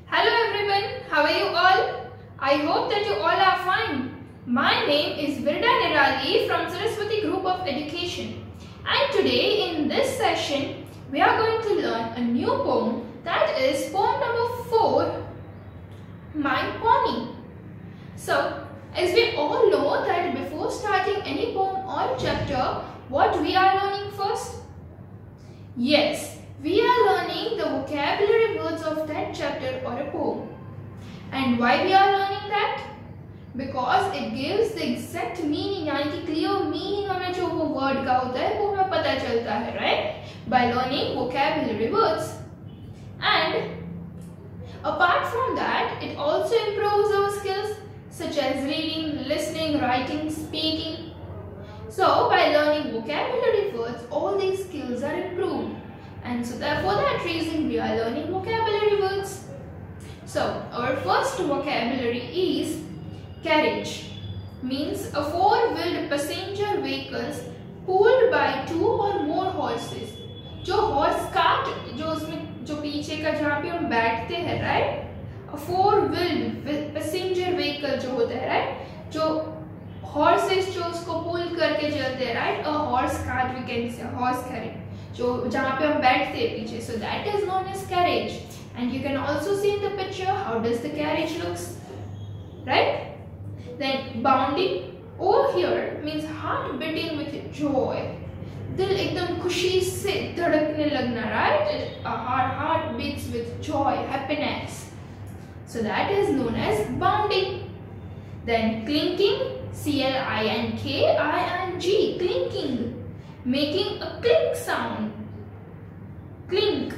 Hello everyone, how are you all? I hope that you all are fine. My name is Virda Nirali from Saraswati Group of Education, and today in this session we are going to learn a new poem, that is poem number 4, My Pony. So, as we all know that before starting any poem or chapter, what we are learning first? Yes, we are learning the vocabulary words of that chapter or a poem. And why we are learning that? Because it gives the exact meaning, यानी कि clear meaning हमें जो वो word का होता है वो हमें पता चलता है, right? By learning vocabulary words. And apart from that, it also improves our skills such as reading, listening, writing, speaking. So by learning vocabulary words, all these skills are improved. And so therefore that reason we are learning vocabulary words. So our first vocabulary is carriage. Means a four-wheeled passenger vehicles pulled by two or more horses. जो horse cart जो उसमें जो पीछे का जहाँ पे हम बैठते हैं, right? A four-wheeled passenger vehicle जो होता है, right? जो horses जो उसको pull करके चलते हैं, right? A horse cart we can say, horse carriage. जो जहाँ पे हम बैठते हैं पीछे, so that is known as carriage. And you can also see in the picture how does the carriage looks, right? Then bounding over here means heart beating with joy. दिल एकदम खुशी से धड़कने लगना, right? Our heart beats with joy, happiness. So that is known as bounding. Then clinking, C-L-I-N-K-I-N-G, clinking. Making a clink sound. Clink.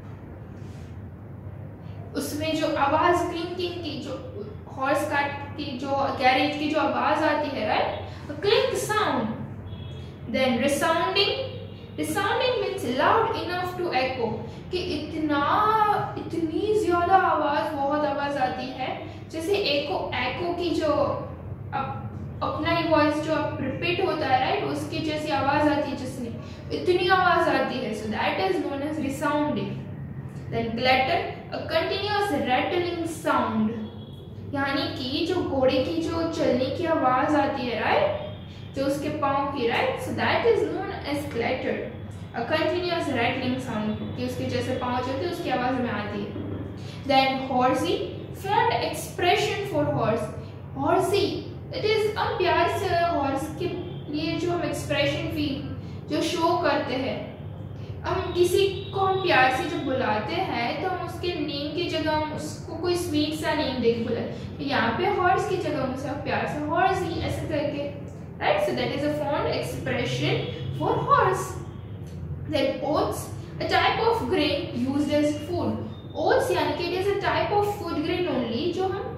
उसमें जो आवाज क्लिंकिंग की, जो हॉर्स कार्ट की, जो कैरेज की जो आवाज आती है, right? A clink sound. Then resounding. Resounding means loud enough to echo. कि इतनी ज्यादा आवाज, बहुत आवाज आती है, जैसे echo की जो अपना ही वॉइस जो रिपीट होता है, राइट? उसकी जैसी आवाज आती है, जिसमें इतनी आवाज आती है, so that is known as resounding. Then clatter, a continuous rattling sound. यानी कि जो घोड़े की जो चलने की आवाज आती है, राइट? जो उसके पाँव की, right? So that is known as clatter. A continuous rattling sound, कि उसके जैसे पाँव चलते हैं उसकी आवाज में आती है. Then horsey, fond expression for horse. Horsey it is हम प्यार से हॉर्स के लिए जो हम एक्सप्रेशन फील जो शो करते हैं, हम किसी को हम प्यार से जब बुलाते हैं तो हम उसके नेम की जगह हम उसको कोई स्वीट सा नेम दे के बुलाते, तो यहाँ पे हॉर्स की जगह हम उसे प्यार से हॉर्स ही ऐसे करके, right? So that is a fond expression for horse. Then oats, a type of grain used as food. Oats यानी कि it is a type of food grain only जो हम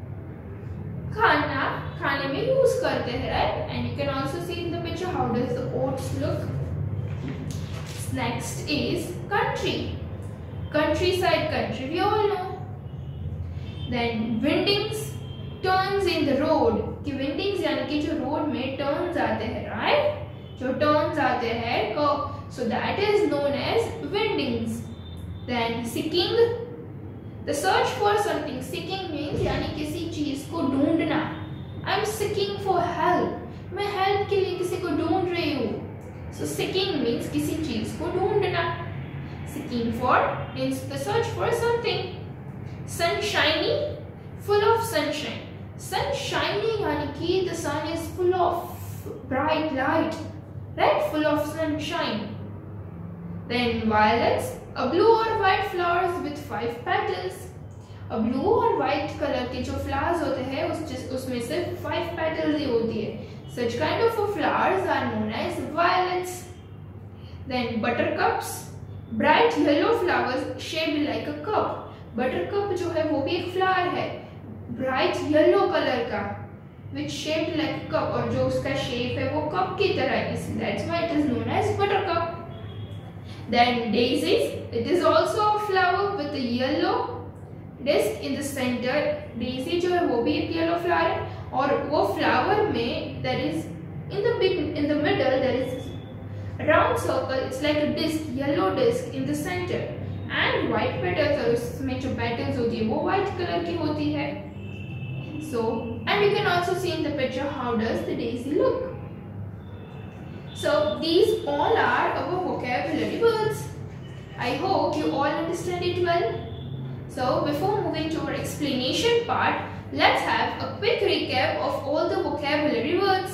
खाने में यूज करते हैं, right? And you can also see in the picture how does the oats look. Next is country. Countryside country we all know. Then windings, turns in the road. कि windings यानी कि जो रोड में turns आते हैं, right? जो turns आते हैं, so that is known as windings. Then seeking, the search for something. Seeking means यानी किसी चीज को ढूंढना. I'm seeking for help. मैं help के लिए किसी को ढूंढ रही हूँ. So seeking means किसी चीज को ढूंढना. Seeking for means the search for something. Sunshiny, full of sunshine. Sunshiny यानी कि the sun is full of bright light, right? Full of sunshine. Then violets, a blue or white flowers with 5 petals. A blue और white colour के जो flowers होते हैं उसमें सिर्फ 5 petals ही होती है. Such kind of flowers are known as violets. Then buttercups, bright yellow flowers shaped like a cup. Buttercup जो है वो भी एक flower है, bright yellow कलर का, which shaped like a cup, और जो उसका shape है वो cup की तरह है, that's why it is known as buttercup. Then daisies, it is also a flower with a yellow disc in the centre. Daisy जो है वो भी एक येलो फ्लावर है, और वो फ्लावर में there is in the middle there is round circle. It's like a disc, yellow disc in the centre, and white petals, और उसमें जो पेटल्स होती है वो व्हाइट कलर की होती है. So, and you can also see in the picture how does the daisy look. So these all are our vocabulary words. I hope you all understand it well. So before moving to our explanation part, let's have a quick recap of all the vocabulary words.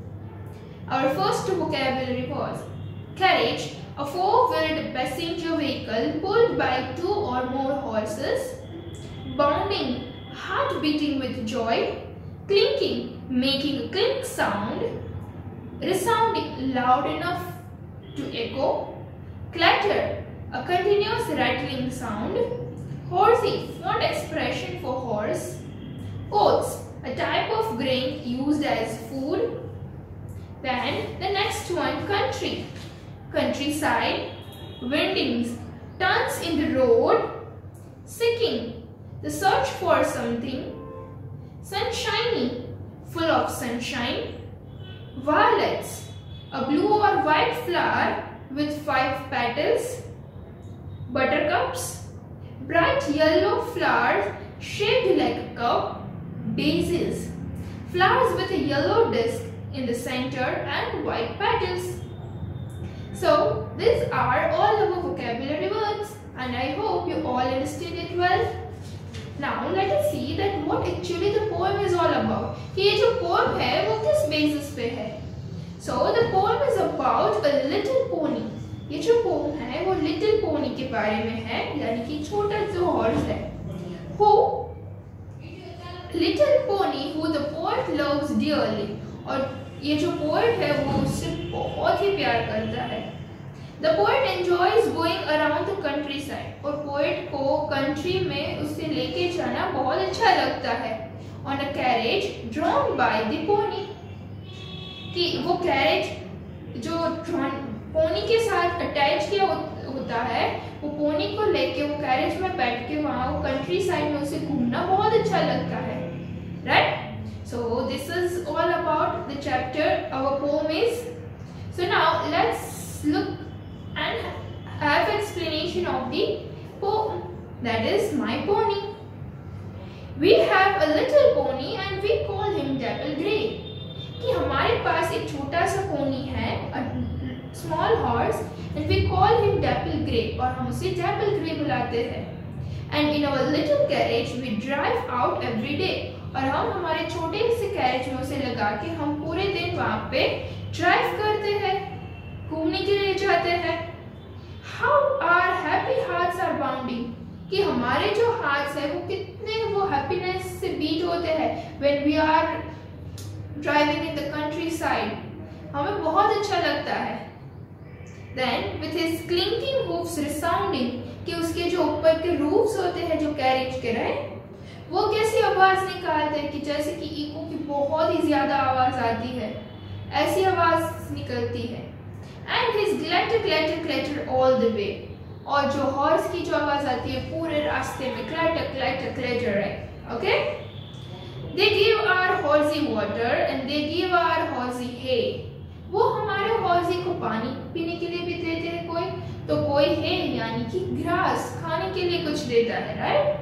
Our first vocabulary was carriage, a four-wheeled passenger vehicle pulled by two or more horses. Bounding, heart beating with joy. Clinking, making a clink sound. Resounding, loud enough to echo. Clatter, a continuous rattling sound. Horsey, fond expression for horse. Oats, a type of grain used as food. Then the next one, country. Countryside. Windings, turns in the road. Seeking, the search for something. Sunshiny, full of sunshine. Violets, a blue or white flower with 5 petals. Buttercups, bright yellow flowers shaped like a cup. Daisies, flowers with a yellow disc in the center and white petals. So these are all our vocabulary words, and I hope you all understood it well. Now let us see that what actually the poem is all about. कि ये जो poem है वो किस basis पे है? So the poem is about a little pony. ये जो poem है वो little pony के बारे में है, यानी कि छोटा जो horse है. Who little pony who the poet loves dearly. और ये जो poet है वो उससे बहुत ही प्यार करता है. The poet enjoys going around the countryside. और poet को country में उसे लेके जाना बहुत अच्छा लगता है. On a carriage drawn by the pony. कि वो carriage जो pony के साथ attach किया होता है, वो pony को लेके वो carriage में बैठ के वहाँ वो countryside में उसे घूमना बहुत अच्छा लगता है. Right? So this is all about the chapter our poem is. So now let's look and have explanation of the poem, that is My Pony. We have a little pony and we call him Dapple Grey. कि हमारे पास एक छोटा सा pony है, a small horse, and we call him Dapple Grey, और हम उसे Dapple Grey बुलाते हैं. And in our little carriage we drive out every day. और हम हमारे छोटे से कैरेज में उसे लगा के हम पूरे दिन वहाँ पे ड्राइव करते हैं, घूमने के लिए जाते हैं. How our happy hearts are bounding, कि हमारे जो हार्ट्स है वो कितने वो हैप्पीनेस से बीट होते हैं when we are driving in the countryside. हमें बहुत अच्छा लगता है. Then with his clinking hoofs resounding, कि उसके जो ऊपर के roofs होते हैं जो कैरेज के रहे, वो कैसी आवाज निकालते हैं कि जैसे कि इको की बहुत ही ज्यादा आवाज आती है, ऐसी आवाज निकलती है. And his clatter clatter clatter all the way, और जो हॉर्स की जो आवाज आती है पूरे रास्ते में clatter clatter clatter है. Okay? They give our horsey water and they give our horsey hay. वो हमारे horsey को पानी पीने के लिए भी देते हैं कोई, तो कोई hay यानी कि ग्रास खाने के लिए कुछ देता है. राइट?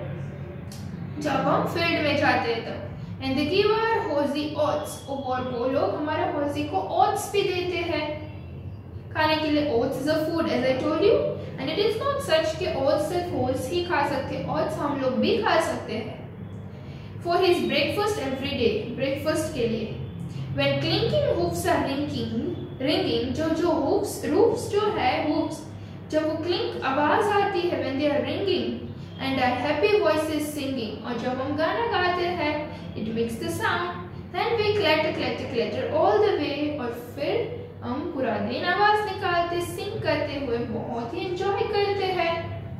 जब हम फील्ड में जाते हैं तब. And they give our horsey oats, और वो लोग हमारे horsey को oats भी देते हैं खाने के लिए. Oats is a food as I told you, and it is not such कि oats सिर्फ horse ही खा सकते हैं, oats हम लोग भी खा सकते हैं. For his breakfast every day, breakfast के लिए. When clinking hoofs are ringing, जो hoofs जो है hoofs, जब वो clink आवाज आती है when they are ringing, and our happy voices singing, और जब हम गाना गाते हैं it makes the sound. Then we clatter clatter clatter all the way, और फिर हम पूरा दिन आवाज निकालते सिंग करते हुए बहुत ही एंजॉय करते हैं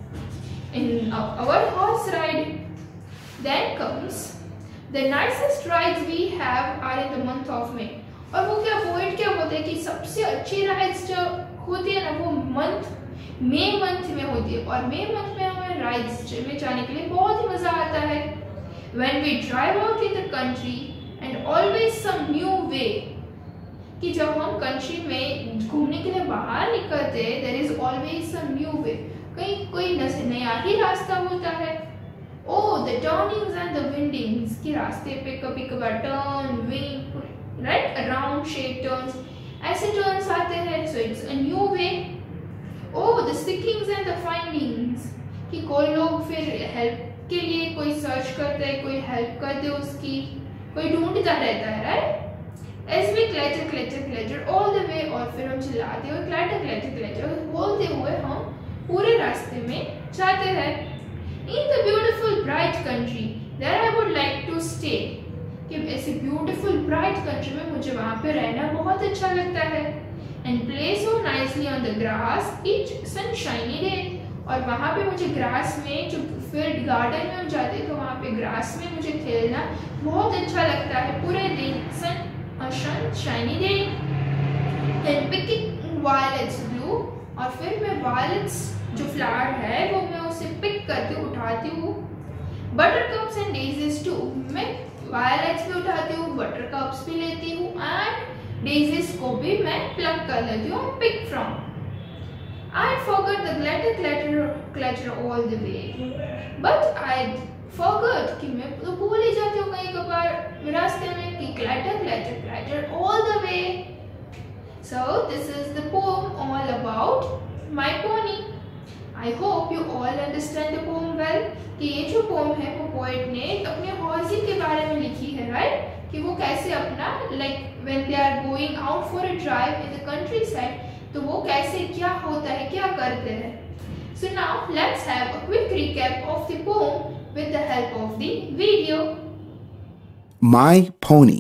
in our horse ride. Then comes the nicest rides we have are in the month of May. और वो क्या पोएट क्या बोलते हैं कि सबसे अच्छी राइड्स जो होती है ना वो मई मंथ में होती है, और मई मंथ में हमें राइड्स में जाने के लिए बहुत ही मजा आता है. When we drive out in the country and always some new way, कि जब हम कंट्री में घूमने के लिए बाहर निकलते हैं there is always some new way, कहीं कोई नया ही रास्ता होता है। Oh, the turnings and the windings कि रास्ते पे कभी कभार turning right round shape turns ऐसे टर्न्स आते हैं, so it's a new way. Oh, the seekings and the findings कि कोई लोग फिर हेल्प के लिए कोई सर्च करता है, कोई हेल्प करते उसकी, कोई ढूंढता रहता है right. As we clatter all the way और फिर हम चिल्लाते हुए clatter बोलते हुए हम पूरे रास्ते में जाते हैं। In the beautiful bright country there I would like to stay कि ऐसी beautiful bright country में मुझे वहाँ पे रहना बहुत अच्छा लगता है। And play so nicely on the grass each sunshiny day और वहाँ पे मुझे ग्रास में जो फिर गार्डन में हम जाते तो वहाँ पे ग्रास में मुझे खेलना बहुत अच्छा लगता है पूरे दिन sunshiny day। Then picking violets blue और फिर मैं violets जो फ्लावर है वो मैं उसे पिक करके उठाती हूँ। बटरकप्स एंड डेजीज टू मैं वायलेट्स भी उठाती हूँ, बटरकप्स भी लेती हूँ एंड डेजीज को भी मैं प्लक कर लेती हूँ pick from. I forgot the clatter all the way but I forgot कि मैं तो भूल ही जाती हूँ कहीं कभार रास्ते में कि clatter all the way। So this is the poem all about my pony। I hope you all understand the poem well कि ये जो पोम है वो पोएट ने अपने हॉर्सी के बारे में लिखी है राइट कि वो कैसे अपना like when they are going out for a drive in the countryside तो वो कैसे क्या होता है क्या करते हैं। So now let's have a quick recap of the poem with the help of the video. My pony.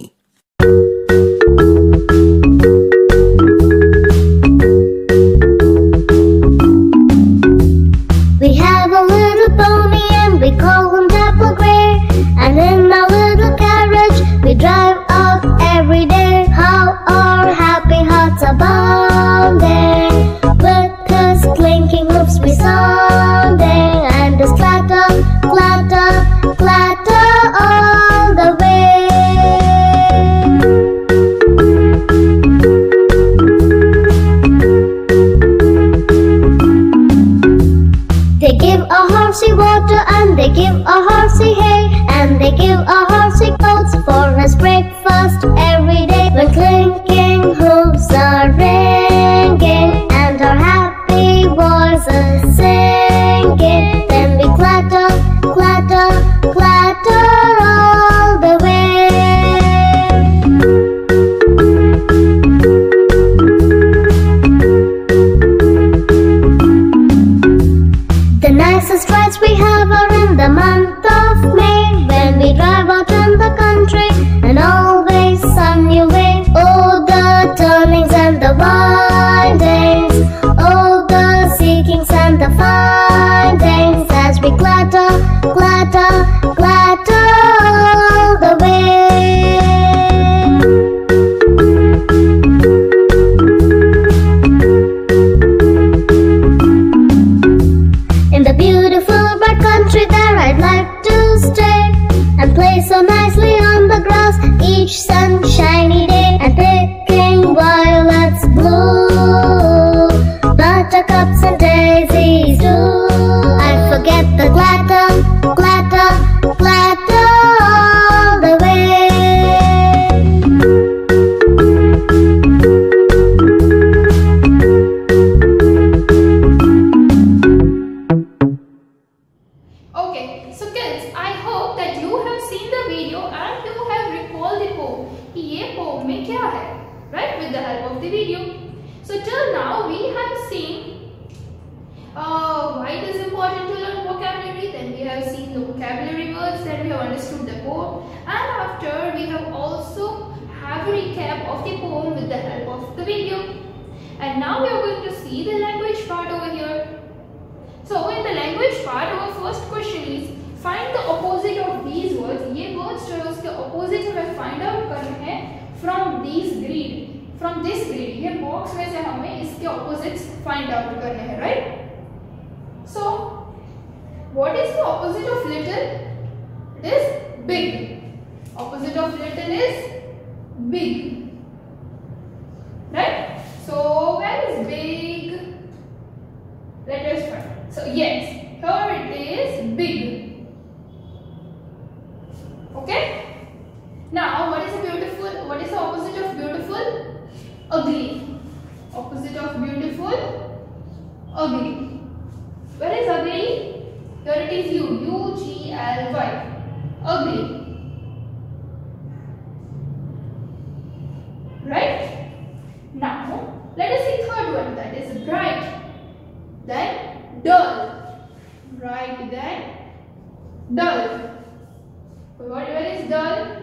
We have a little pony and we call him Dapple Gray. And in our little carriage we drive out every day. How our happy hearts are bounding, with his clinking hoofs we sounding, and his clatter all the way. They give a horsey water and they give a horsey hay, and they give a horsey coats for his breakfast every day. When clinking hooves are ringing and our happy voices singing, then we clatter all the way. The nicest rides we have are in the month of May, when we drive out in the country and always some new way. Oh, the turnings and the windings, oh, the seekings and the findings, as we clatter all the way. In the beautiful bright country there I'd like to stay and play so nicely on the grass each sunshiny day, and picking violets blue, buttercups and daisies too. I forget the clatter all the way. Okay, so kids, I hope that you have seen the video and you have recalled the poem कि ये poem में क्या है, right? With the help of the video. So till now we have seen why it is important to learn vocabulary. Then we have seen the vocabulary words. Then we have understood the poem, and after we have also have a recap of the poem with the help of the video. And now we are going to see the language part over here. So in the language part, our first question is find the opposite of these words. ये words जो है उसके opposite हमें find out करने हैं from these grid, from this grid. ये box में से हमें इसके opposites find out करने हैं, right? So what is the opposite of little? It is big. Opposite of little is big, right? So where is big? Let us find. So Okay. Now, what is a beautiful? What is the opposite of beautiful? Ugly. Opposite of beautiful? Ugly. Where is ugly? Here it is U. U-G-L-Y. Ugly. Right? Now, let us see third one. That is bright. Then dull. Bright. Then dull. Where is dull?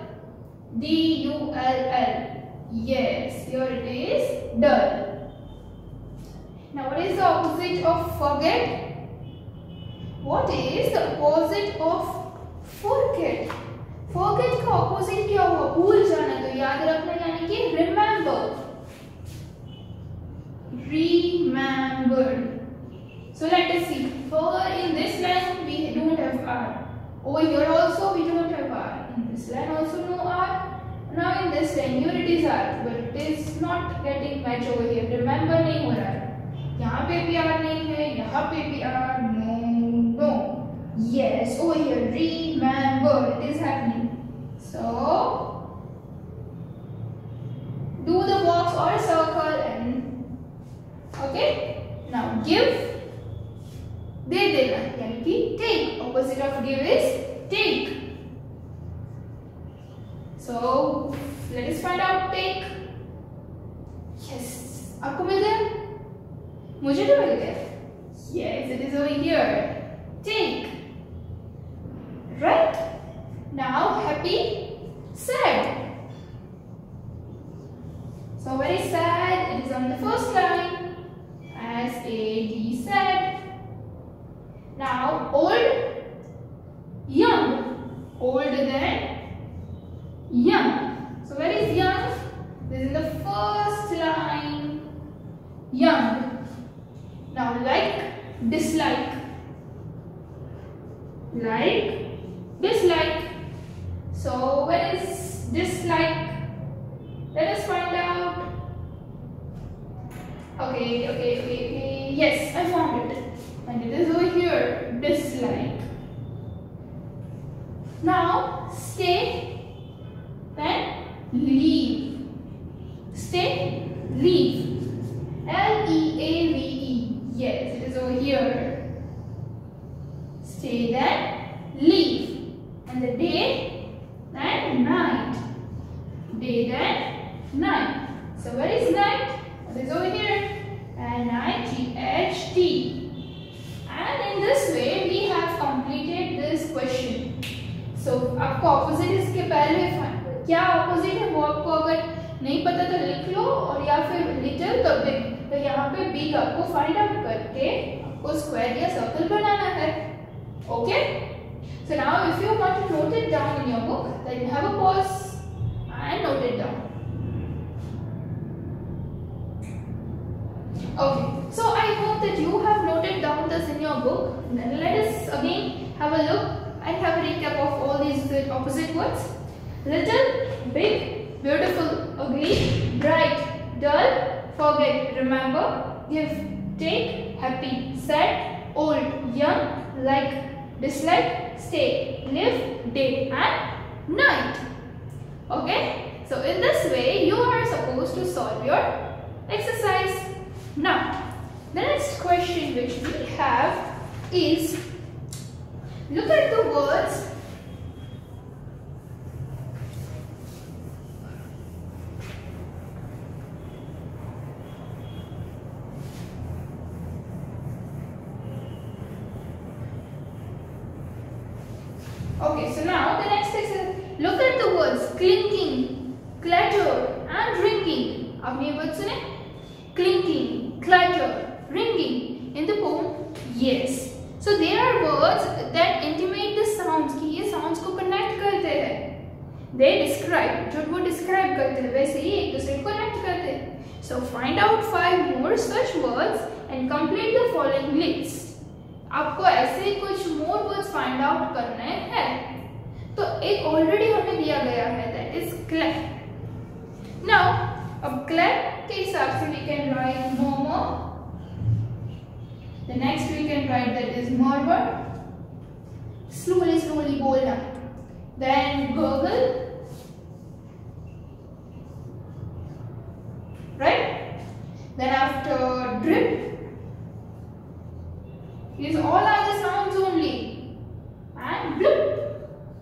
D-U-L-L. Yes, here it is dull. Now, what is the opposite of forget? What is the opposite of forget? Forget का opposite क्या हुआ? भूल जाना, तो याद रखना यानी कि remember. Remember. So let us see. For in this line we don't have R. Over here also we don't have R. In this line also no R. Now in this line here it is R, but it is not getting match over here. Remember नहीं हो रहा है. यहाँ पे भी R नहीं है, यहाँ पे भी R. No. Yes, over here remember it is happening. So do the box or circle and okay. Now give. दे देना यानी कि take. Opposite of give is take. So let us find out take. Yes, आपको मिल गया? मुझे तो मिल गया. Yes, it is over here. Take. Right? Now happy, sad. So very sad. It is on the first line. S-A-D, sad. Now old, young. Old then young. So where is young? This is in the first line. Young. Now like, dislike. Like, dislike. So where is dislike? Let us find out. Okay. Yes, I found it. And it is over here, dislike. Now, stay, then leave. Stay, leave. L-E-A-V-E. Yes, it is over here. Stay, then leave. And the day, then night. Day, then night. So where is night? It is over here. N-I-G-H-T. And in this way we have completed this question. So आपको opposite इसके पहले क्या opposite है वो आपको अगर नहीं पता तो लिख लो और या फिर little तो big. तो यहाँ पे big आपको find out करके आपको square या circle बनाना है. Okay? So now if you want to note it down in your book, then have a pause and note it down. Okay, so I hope that you have noted down this in your book. Then let us again have a look and have a recap of all these opposite words. Little, big, beautiful, ugly, bright, dull, forget, remember, give, take, happy, sad, old, young, like, dislike, stay, live, day and night. Okay, so in this way you are supposed to solve your exercise. Now, the next question which we have is, look at the words Okay, so now the next is, look at the words clinking, clatter and ringing. आपने ये word सुने? Clinking, clatter, ringing in the poem. Yes. So there are words that intimate the sounds कि ये sounds को connect करते हैं. They describe, जो वो describe करते हैं वैसे ही एक दूसरे को connect करते हैं. So find out 5 more such words and complete the following list. आपको ऐसे कुछ more words find out करने हैं. तो एक already हमें दिया गया है, that is clap. Now अब clap के हिसाब से we can write murmur. The next we can write that is murmur. Slowly बोलना. then gurgle, right? Then after drip, these all are the sounds only, and bloop,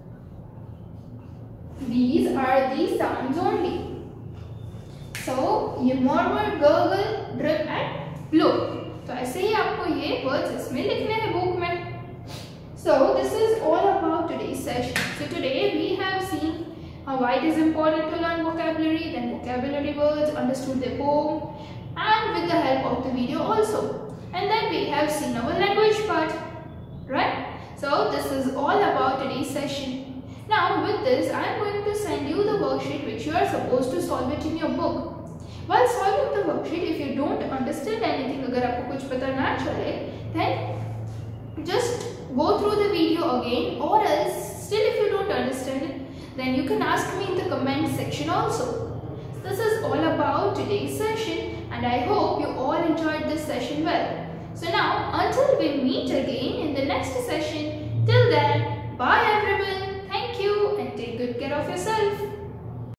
these are the sounds only. So ये murmur, gurgle, drip and blow. तो ऐसे ही आपको ये words इसमें लिखने हैं book में. So this is all about today's session. So today we have seen why it is important to learn vocabulary, then vocabulary words, understood the poem, and with the help of the video also. And then we have seen our language part, right? So this is all about today's session. Now with this, I am going to send you the worksheet which you are supposed to solve it in your book. While solving the worksheet, if you don't understand anything, अगर आपको कुछ पता ना चले, then just go through the video again, or else still if you don't understand it, then you can ask me in the comment section also. This is all about today's session, and I hope you all enjoyed this session well. So now, until we meet again in the next session, till then, bye everyone. Thank you and take good care of yourself.